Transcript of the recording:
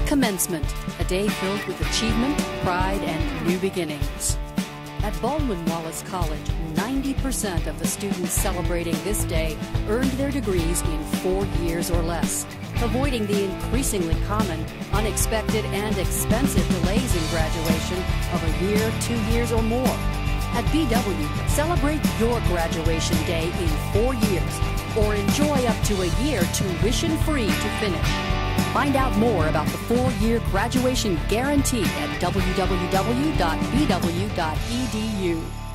Commencement, a day filled with achievement, pride, and new beginnings. At Baldwin Wallace College, 90% of the students celebrating this day earned their degrees in 4 years or less, avoiding the increasingly common, unexpected, and expensive delays in graduation of a year, 2 years, or more. At BW, celebrate your graduation day in 4 years, or enjoy up to a year tuition-free to finish. Find out more about the 4-year graduation guarantee at www.bw.edu.